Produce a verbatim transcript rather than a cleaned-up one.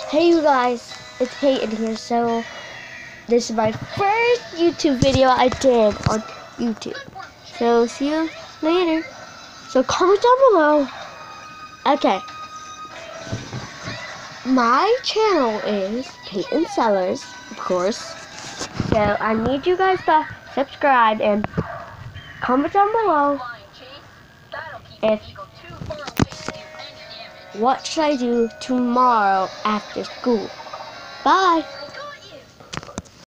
Hey you guys, it's Peyton here. So this is my first YouTube video I did on YouTube. So see you later. So comment down below. Okay. My channel is Peyton Sellers, of course. So I need you guys to subscribe and comment down below if what should I do tomorrow after school. Bye.